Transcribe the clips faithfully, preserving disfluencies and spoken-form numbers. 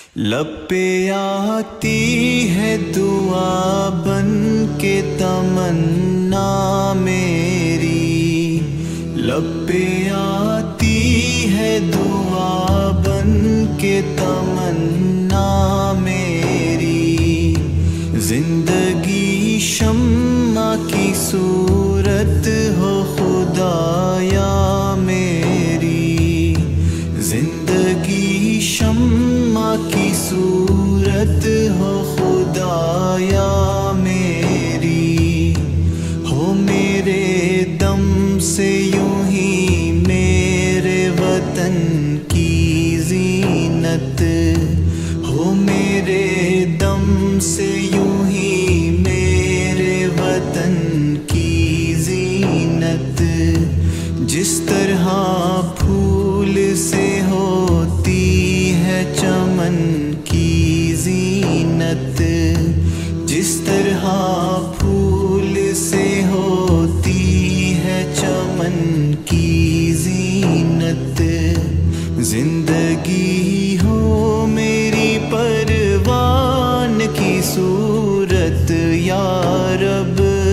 لب پہ آتی ہے دعا بن کے تمنا میری، لب پہ آتی ہے دعا بن کے تمنا میری، زندگی شمع کی صورت ہو خدایا میری، زندگی شمع کی صورت ہو خدایا میری، ہو میرے دم سے یوں ہی میرے وطن کی زینت، ہو میرے دم سے یوں ہی میرے وطن کی زینت، جس طرح پھول سے ہوتی ہے چمن کی زینت، جس طرح پھول سے ہوتی ہے چمن کی زینت، زندگی ہو میری پروان کی صورت یا رب،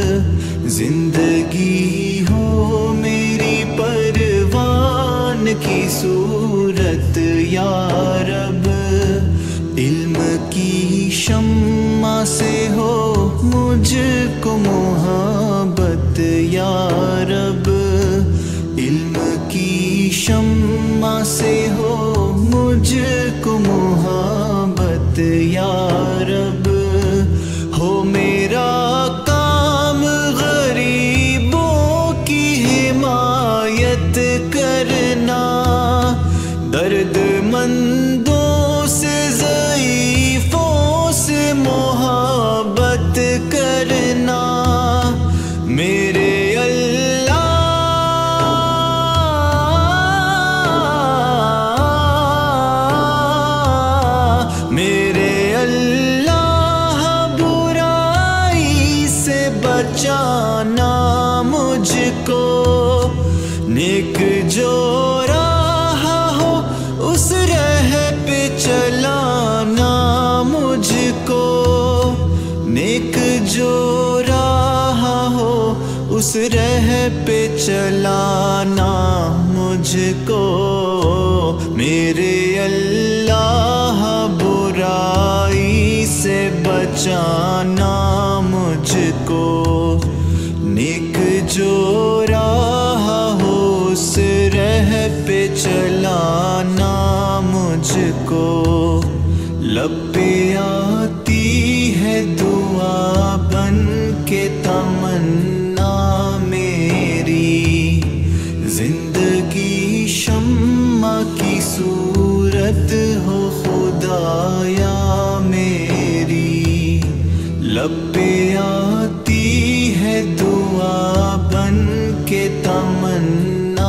زندگی ہو میری پروان کی صورت یا رب، علم کی شمع سے ہو مجھ کو محبت یا رب، علم کی شمع سے ہو مجھ کو محبت یا رب، ہو میرا کام غریبوں کی حمایت کرنا، درد مندوں سے ضعیفوں سے محبت کرنا، میرے اللہ میرے اللہ برائی سے بچانا مجھ کو، نیک جو راہ ہو اس راہ پہ چلانا مجھ کو، نیک جو راہ ہو اس راہ پہ چلانا مجھ کو، میرے اللہ برائی سے بچانا مجھ کو، نیک جو راہ ہو اس راہ پہ چلانا مجھ کو، لب پہ آتی ہے دعا بن کے تمنا میری، زندگی شمع کی صورت ہو خدایا میری، لب پہ آتی ہے دعا بن کے تمنا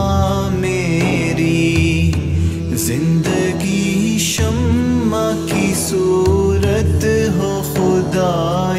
میری، زندگی شمع کی صورت ہو خدا